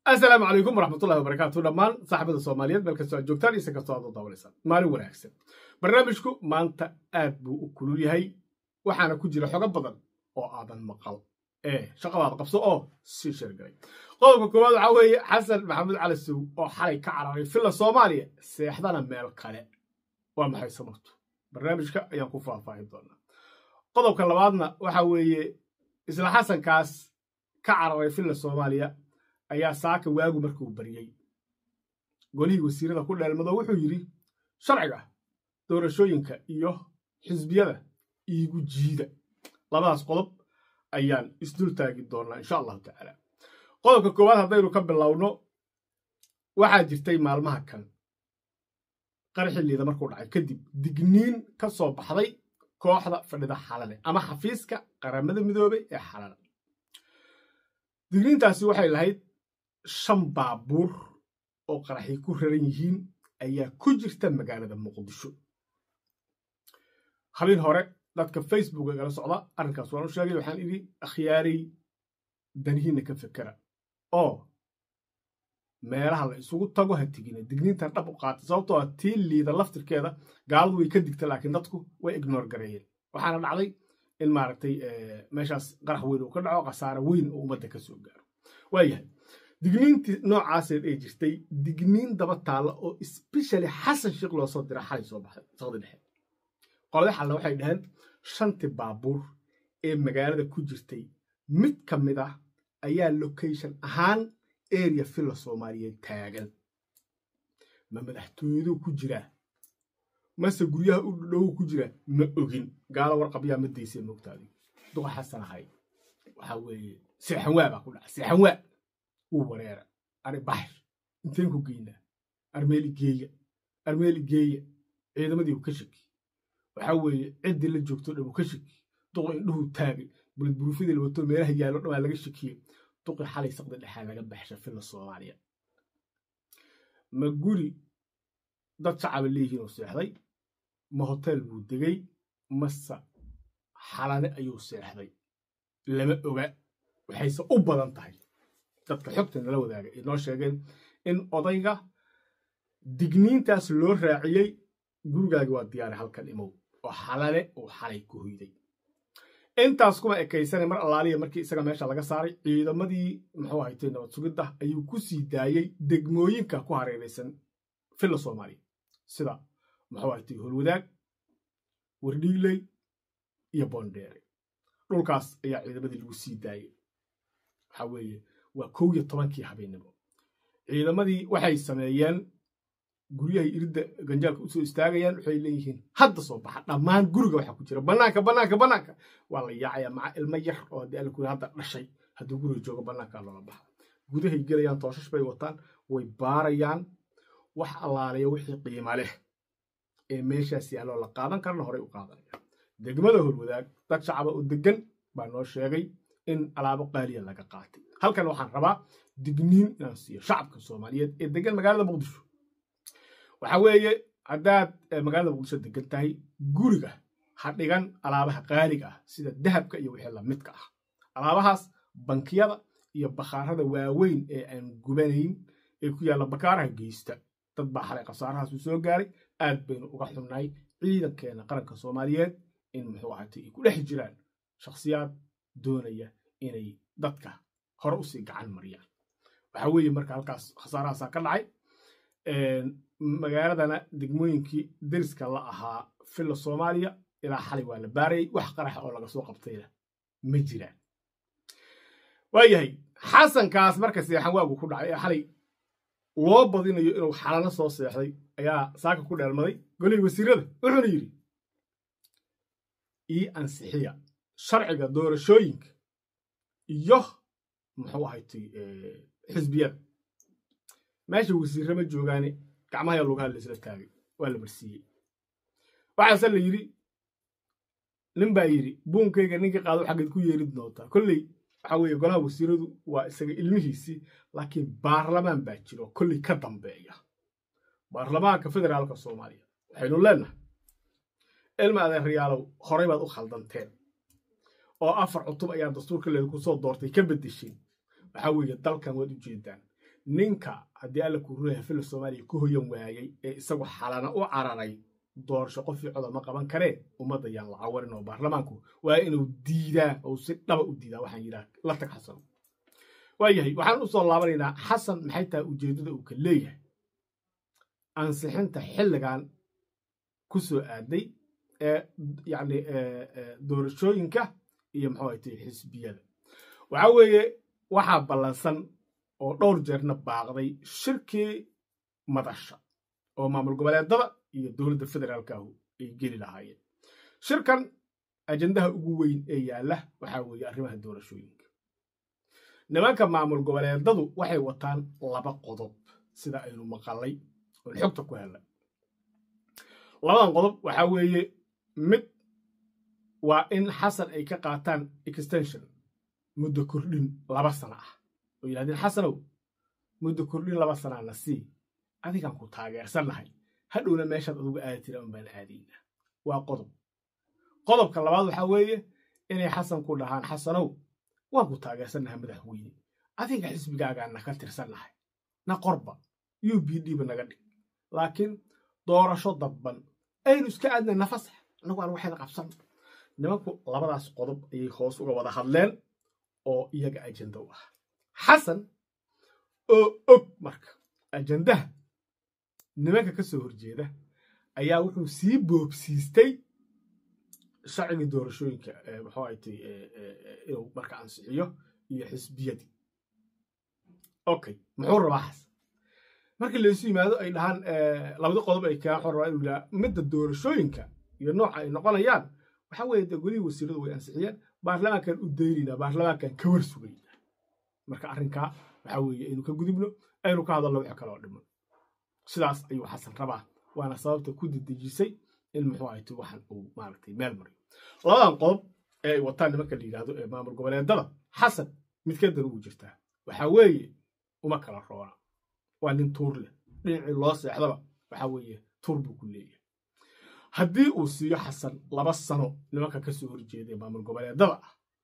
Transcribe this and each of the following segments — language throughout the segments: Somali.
السلام عليكم ورحمة الله وبركاته. دمان صاحبة الصوماليات بل كسو جوجتان إيسا كسو عدو دوليسان مالي وناكسن برنامجكو مانتا آد بو أكلولي هاي وحانا كجيرا حوغا بدن oo aadan maqal shaqadaad qabso oo si shirgay qodobka koowaad waxa weeye xasan maxamed cali sow oo xalay ka cararay filla Soomaaliya seexdana meel kale waa maxay sababtu barnaamijka ayaan ku faahfaahin doonaa qodobka labaadna waxa weeye isla xasankaas ka cararay filla Soomaaliya ayaa saaka waagu markuu bariyay golihii wasiirada ku dheelmado wuxuu yiri sharciga doorashooyinka iyo xisbiyada iigu jiida labadaas qodob ayaan isdul taagi doonaa insha Allah taala qodobka koowaad hadaynu ka bilowno waxa jirtay maalmaha kan qarxiliida markuu dhacay kadib digniin ka soo baxday kooxda fadhida xalale ama xafiiska qaramada midoobay ee xalale digniintaasi waxay lahayd 5 baabuur oo qaraxi ku raran yihiin ayaa ku jirta magaalada Muqdisho habeen hore dadka Facebook gala socda arrinkaas waan u sheegay waxaan idhi akhyaari danihiina ka fikira oo meelaha la isugu tago ha tigina digniinta dhab u qaatay sababtoo ah tii liida laftirkeeda gaaladu way ka digtay laakiin dadku way ignore gareeyeen waxaana dhacday in maaragtay meeshaas qarax weyn uu ka dhaco qasaare weyn oo ummadda ka soo gaaro waayahay digniintii noocaaseed ay jirtay digniin daba taala oo especially xasan sheekh loo soo diray xalay soo baxay saqdi dhexe qolada xalna waxay dhaheen 5 baabuur ee magaalada ku jirtay mid kamid ah ayaa location ahaan area filla Soomaaliyeed taagan ma madaxtooyadu ku jira mase guryaha u dhow ku jira ma ogin gaala warqabiya ma deysay moogtaadi duqa xasan ahay waxa weeye seexan waa ku dhacay seexan waa uu wareera ari baxr inteen ku geeyna armeeli geeya ciidamadii uu ka shaki waxa weeye cid la joogto dhab ka shaki duqa indhuhu taagay bulburufida la wato meelaha yaalo dhawaa laga shakiyay duqa xalay saqda dhaxaa laga baxsha filla Soomaaliya ma guri dad shacab leeyihiin oo seexday ma hotel buu degay masa xalane ayuu seexday lama oga waxayse u badan tahay dadka xogtan la wadaaga inoo sheegeen in odayga digniintaas loo raaciyay gurigaaga waa diyaar halkan imow oo xalale oo xalay ku hoyday intaas kuma ekaysan mar allaaliya markii isaga meesha laga saaray ciidamadii muxuu haytay nabad sugidda ayuu ku sii daayay degmooyinka ku hareeraysan filla Soomaaliya sida muxuu haytay Holwadaag Wardhiiley iyo Boondheere dhulkaas ayaa ciidamadii lagu sii daayay waxa weeye waa 11kii habeenimo ciidamadii waxay sameeyeen guryaha irida ganjaalka u soo istaagayaan waxay leeyihiin hadda soo baxa dhamaan guriga waxa ku jira banaanka waa la yaacaya maca ilmo yar oo hadii ku hadda dhashay haduu guriga joogo banaanka loola baxa gudaha galayaan tooshash bay wataan way baarayaan wax allaaleeyo wixii qiimo leh ee meeshaas yaalo la qaadan karna hore u qaadanaya degmada Holwadaag dad shacab oo degan baa noo sheegay in alaabo qaaliya laga qaatay halkan waxaan rabaa digniin inaan siiyo shacabka Soomaaliyeed ee degan magaalada Muqdisho waxa weeye hadaad magaalada Muqdisho degan tahay guriga ha dhigan alaabaha qaaliga ah sida dahabka iyo wixii la midka ah alaabahaas bankiyada iyo bakhaarada waaweyn ee aan gubanayn ee ku yaala bakaaraha geesta dad baa xalay qasaarahaas soo gaaray aad baynu uga xunnaay ciidankeena qaranka Soomaaliyeed in muxuu ahaatay ku dhex jiraan shakhsiyaad doonaya inay dadka hor u sii gacan mariyaan waxa weeye marka halkaas khasaarahaas ka dhacay magaaladana degmooyinkii deriska la ahaa filla Soomaaliya ilaa xalay waa la baaray wax qarax oo laga soo qabtayna ma jiraan waayahay xasankaas marka seexan waagu ku dhacay xalay loo badinayo inuu xalana soo seexday ayaa saaka ku dheelmaday golihii wasiirada wuxuu yiri ansixiya sharciga doorashooyinka iyo muxuu ahaatay xisbiyada meesha wasiirada joogaane gacmaha ayaa looga hadlayay isla taagay waa la marsiiyay waxa la yiri nin baa yiri buunkayga ninka qaado xageed ku yeerid doonta kulli waxa weeye golaha wasiiradu waa isaga ilmihiisi laakiin baarlamaan baa jiro kulli ka dambeeya baarlamaanka federaalka Soomaaliya waxaynu leenahay ilma adeeryaalow horey baad u khaldanteen oo 4 cutub ayaa dastuurka leeyahay ku soo doortay ka bedeshay waxa weeye dalkan wad u jeedaan ninka haddii alla ku ruuyahay fil Soomaaliya ku hoyan waayay ee isagu xalana u cararay doorasho qof cod ma qaban kareen ummadda yaan la cawarin oo baarlamaanku waa inuu diidaa oo si dhaba u diidaa waxaan yiraahdaa la tag xasan waayahay waxaan u soo laabanaynaa xasan maxay tahay ujeedada uu ka leeyahay ansixinta xilligan ku soo aaday يعني doorashooyinka iyo maxay tahay xisbiyada waxa weeye waxa balansan oo dhowr jeerna baaqday shirkii madasha oo maamul goboleedada iyo dawladda federaalka ay geli lahaayeen shirkan ajandaha ugu weyn ee yaala waxa weeye arrimaha doorashooyinka nimanka maamul goboleedadu waxay wataan laba qodob sida aynu maqalay oo xogta ku helay labadan qodob waxa weeye mid waa in xasan ay ka qaataan extension muddo kordhin 2 sano ah oo yiraahdeen xasanow muddo kordhin 2 sano na sii adigan ku taageersanahay hadhowna meeshaad ugu aadtay aan baan aadayna waa qodobka labaad waxa weeye inay xasan ku dhahaan xasanow waan ku taageersanahay madaxweyne adiga xisbigaaga ka tirsanahay na qorba UPD ba naga dhig laakiin doorasho dabban aynu iska aadna nafasax anagu aan waxay qabsan nimanku labadaas qodob ay hoos uga wada hadleen oo iyaga ajenda u ah xasan oo og marka ajendaha nimanka ka soo horjeeda ayaa wuxuu sii boobsiistay sharciga doorashooyinka waxa ay tahay inuu marka ansixiyo iyo xisbiyadii okay muxuu rabaa xasan markii la isu yimaado ay dhahaan labada qodob ay ka xor rabaa inuu midda doorashooyinka iyo nooca ay noqonayaan waxa weeye dawladda wasiiradu way ansixiyeen baarlamaankan u deynina baarlamaankan ka war sugayna marka arrinka waxa weeye inuu ka gudubno aynu ka hadalno wax kale oo dhiman sidaas ayuu xasan rabaa waana sababta ku didijisay in muxuu ay tahay waxan uu maartay meel maray labadan qodob ee wataan nimanka la yiraahdo ee maamul goboleedada xasan mid ka dan ugu jirtaa waxa weeye uma kala roona waa nin tuur leh dhinacii loo seexdaba waxa weeye tuur buu ku leeyahay haddii uu siiyo xasan 2 sano nimanka ka soo horjeeday maamul goboleedada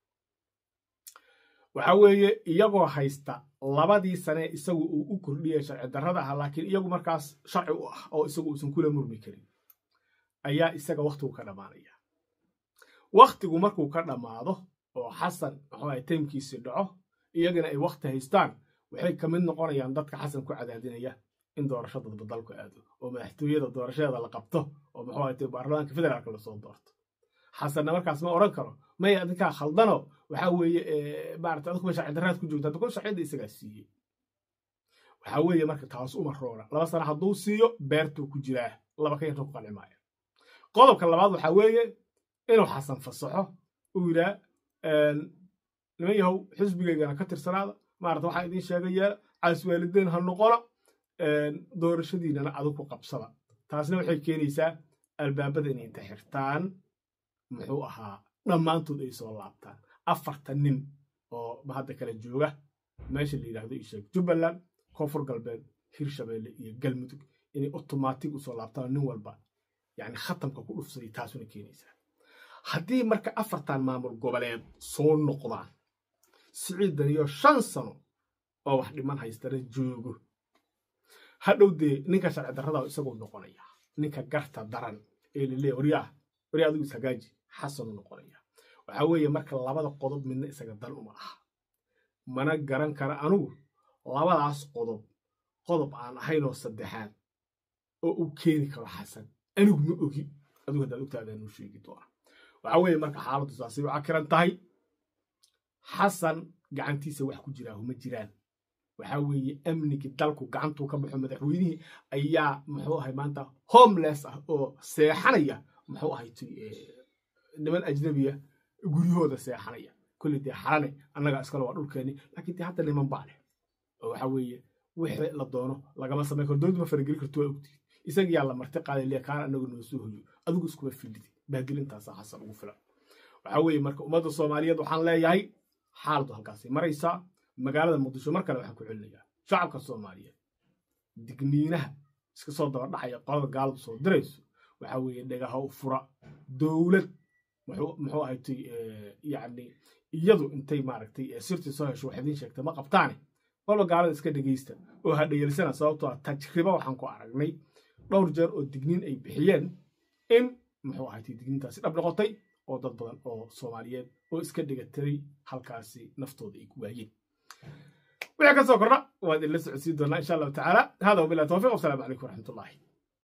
waxa weeye iyagoo haysta 2 sano isagu uu u kordhiyay sharci darrada ah laakiin iyagu markaas sharci u ah oo isagu uusan kula murmi karin ayaa isaga waqtigu ka dhamaanaya waqtigu markuu ka dhamaado oo xasan waxa ay tiimkiisa dhaco iyagana ay waqti haystaan waxay ka mid noqonayaan dadka xasan ku cadaadinaya in doorashada badalku aado oo madaxtooyada doorashada la qabto oo muxuu ahayd baarlamaanka federaalka la soo doorto xasan markaas ma oran karo ma adinka khaldano waxa weeye baarta adku sharci darraad ku joogtaa dadku sharciyada isaga siiyay waxa weeye marka taas uma roona 2 sano haduu siiyo beertu ku jiraa laba ka yar ku qancimaya qodobka labaad waxa weeye inuu xasan fasaxo uu yira nimayahow xisbigeena ka tirsanaada maarta waxa idin sheegaya aswaalideen ha noqono doorashadiina adag ku qabsada taasna waxay keenaysaa albaabada inay inta xirtaan muxuu ahaa dhammaantood ay soo laabtaan 4 nin oo hadda kala jooga meesha la yiraahdo isheeg Jubbaland koonfur galbeed hirshabeelle iyo galmudug inay automatic u soo laabtaan nin walba yani khatamka ku dhufsay taasuna keenaysaa haddii marka 4 maamul goboleed soo noqdaan siciidan iyo 5 sano oo wax dhiman haystana joogo hadhowde ninka sharci darrada isagu noqonaya ninka garta daran ee leeyahay wariyaadu isagaaji xasan noqonaya waxa weeye marka labada qodob midna isaga dan uma ah mana garan kara anugu labadaas qodob aan ahayn oo saddexaad oo uu keeni karo xasan anigu ma ogi adigu hada ogtaada inuu sheegi doona waxa weeye marka xaaladdu saasi waxa kiran tahay xasan gacantiisa wax ku jira uma jiraan waxa weeye amniga dalku gacantu ka baxo madaxweynihii ayaa muxuu ahay maanta homeless ah oo seexanaya muxuu ahay niman ajnabiya guriyahooda seexanaya kulli dee xalane annaga iskala waa dhulkeeni laakiin hadda niman baa leh oo waxa weeye wixii la doono lagama sameyn karo dowladda ma farageli karto waa ogti isaga yaa la marti qaaday leeyahay kaan annagu noo soo hoyo adigu iskuma fididi baadilintaas xasan ugu filan waxa weeye marka ummadda Soomaaliyeed waxaan leeyahay xaaladu halkaas maraysa magaalada Muqdisho markale waxaan ku celinayaa shacabka Soomaaliyeed digniinaha iska soo daba dhacaya qolada gaalada soo dirayso waxa weeye dhagaha u fura dawlad muxuu ahayd yani iyadu intay maaragtay sirti soo hesho waxa idin sheegtay ma qabtaan walba gaalada iska dhegaysta oo ha dhegelsana sababtoo ah tajribo waxaan ku aragnay dhowr jeer oo digniin ay bixiyeen in muxuu ahayd digniintaasi dhab noqotay oo dad badan oo Soomaaliyeed oo iska dhigatiray halkaasi naftooda ay ku waayeen wixii ka soo kordha waad ila socodsiin doonaa insha Allah taala hada wabillahi tawfiiq wa salaamu calaykum wa rahmatullahi